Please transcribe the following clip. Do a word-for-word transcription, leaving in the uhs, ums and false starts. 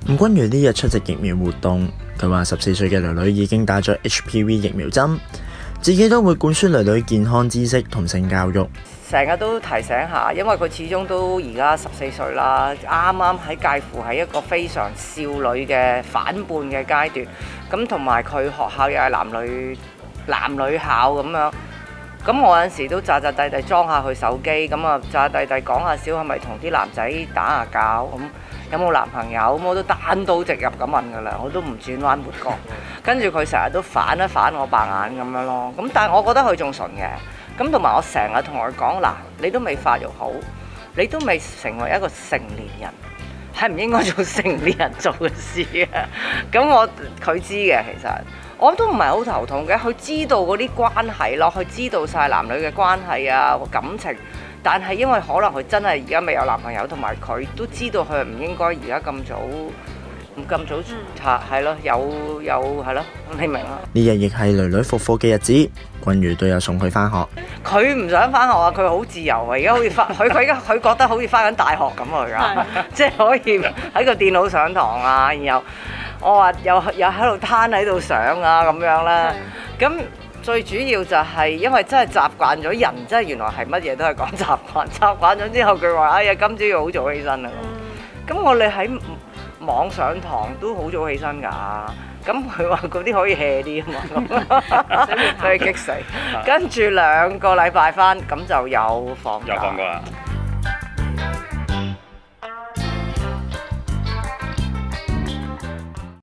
吳君如呢日出席疫苗活動，佢話十四歲嘅女女已經打咗 H P V 疫苗針，自己都會灌輸女女健康知識同性教育。 成日都提醒下，因為佢始終都而家十四歲啦，啱啱喺介乎喺一個非常少女嘅反叛嘅階段。咁同埋佢學校又係男女男女校咁樣。咁我有陣時都詐詐諦諦裝下佢手機，咁啊詐詐諦諦講下笑，係咪同啲男仔打下交咁？有冇男朋友？咁我都單刀直入咁問㗎啦，我都唔轉彎抹角。跟住佢成日都反一反我白眼咁樣咯。咁但係我覺得佢仲純嘅。咁同埋我成日同佢講嗱，你都未發育好，你都未成為一個成年人，係唔應該做成年人做嘅事嘅。咁我佢知嘅，其實我都唔係好頭痛嘅。佢知道嗰啲關係咯，佢知道晒男女嘅關係啊感情。但係因為可能佢真係而家未有男朋友，同埋佢都知道佢唔應該而家咁早咁早嚇係咯，有有係咯，你明啦。 呢日亦係女女復課嘅日子，君如都有送佢返學。 佢唔想返學啊！佢好自由啊！而家好似返佢佢而家佢覺得好似返緊大學咁啊！而家即係可以喺個電腦上堂啊，然後我話又又喺度攤喺度上啊咁樣啦。咁最主要就係因為真係習慣咗人，真係原來係乜嘢都係講習慣。習慣咗之後，佢話：哎呀，今朝要好早起身啊！咁、嗯、我哋喺網上堂都好早起身㗎。咁佢話嗰啲可以 hea 啲啊嘛，所以激死。跟住兩個禮拜翻，咁就有放假。 有放過啦。